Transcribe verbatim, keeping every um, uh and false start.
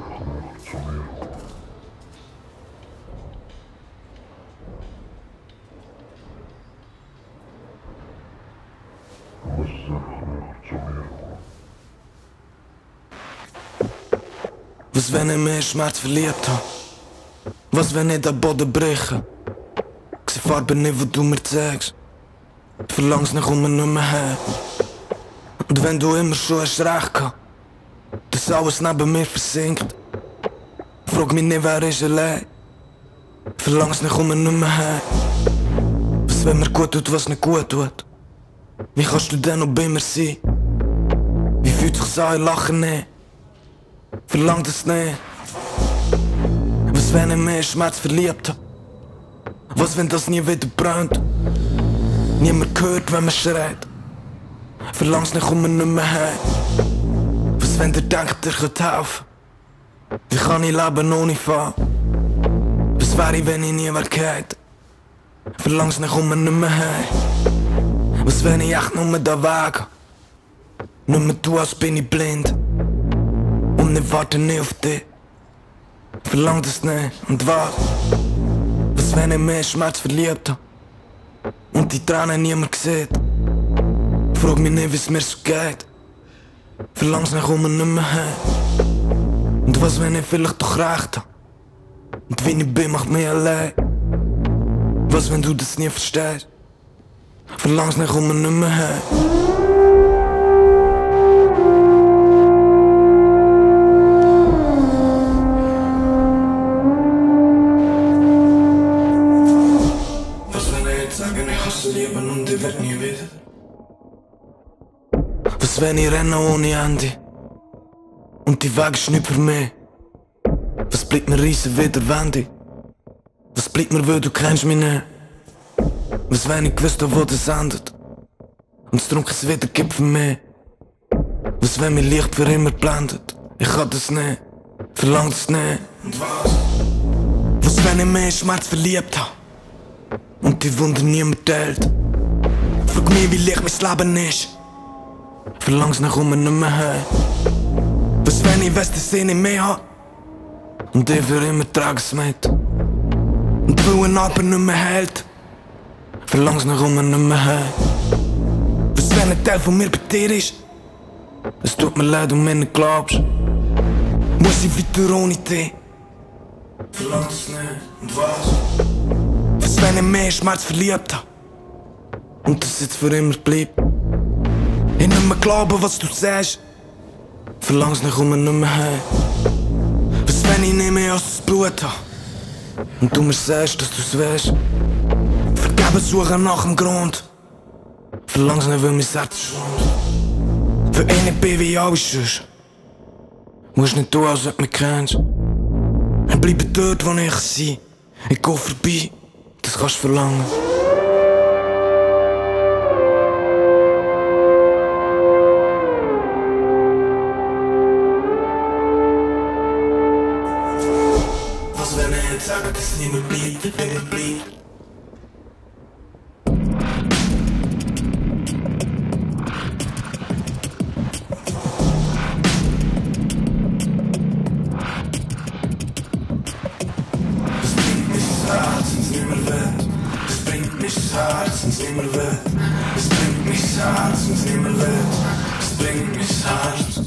Was wenn ich mehr Schmerz verliebt hab? Was wenn ich den Boden breche? Ich seh Farbe nicht, wo du mir zeigst. Du verlangst nach, komm nicht mehr her. Und wenn du immer schon hast recht gehabt, dass alles neben mir versinkt, frag mich nicht, wer ist allein. Verlangst nach, komm nicht mehr her. Was wenn mir gut tut, was nicht gut tut? Wie kannst du denn noch bei mir sein? Wie fühlt sich's an, ich lache nicht? Verlang das nicht. Was wenn ich mehr Schmerz verliebt hab? Was wenn das nie wieder brennt? Niemand hört, wenn man schreit. Verlangst nicht, komm nicht mehr her. Was wenn der denkt, der könnte helfen? Wie kann ich leben ohne Fall? Was wär ich, wenn ich nie wär gehabt? Verlangst nicht, komm nicht mehr her. Was wenn ich echt nur da wege? Nur mehr du, als bin ich blind. Und ich warte nicht auf dich. Verlang das nicht, und was? Was wenn ich mehr Schmerz verliebt hab? Und die Tränen niemand sieht. Frag mich nicht, wie's mir so geht. Verlang's nicht, komm nicht mehr her. Und was wenn ich vielleicht doch recht hab? Und wie ich bin, macht mich allein. Was wenn du das nie verstehst? Verlang's nicht, komm nicht mehr her. Leben und ich werd nie wieder. Was wenn ich renne ohne Ende? Und die Weg ist nicht für mich. Was bleibt mir riesen wieder Wände? Was bleibt mir, weil du kennst mich nicht? Was wenn ich gewusst hab, wo das endet? Und es trunk es wieder gibt für mich. Was wenn mich Licht für immer blendet? Ich kann das nicht, verlang das nicht. Und was? Was wenn ich mehr Schmerz verliebt hab? Und die Wunder niemand teilt. Frag mich, wie leicht mein Leben ist. Verlang's nach, komm nicht mehr her. Was wenn ich weiss, dass ich nicht mehr hab? Und ich für immer trage es mit. Und weil ein aber nicht mehr hält. Verlang's nach, komm nicht mehr her. Was wenn ein Teil von mir bei dir ist? Es tut mir leid und mir nicht glaubst. Muss ich weiter ohne dich? Verlang's nicht, und was? Was wenn ich mehr Schmerz verliebt hab? Und das jetzt für immer bleibt. Ich nicht mehr glauben, was du sagst. Verlang's nicht, komm nicht mehr her. Was wenn ich nicht mehr als das Blut hab? Und du mir sagst, dass du's weißt. Vergeben suchen nach dem Grund. Verlang's nicht, weil mein Herz schwund. Für ich nicht bin wie alle sonst. Musst nicht tun, als ob du mich kennst. Ich bleibe dort, wo ich sein. Ich geh vorbei, das kannst du verlangen. Was wenn ich jetzt sage, dass niemand bleibt, niemand bleibt? Es bringt mich das Herz ins Himmel weh. Es bringt mich das Herz ins Himmel weh. Es bringt mich das Herz.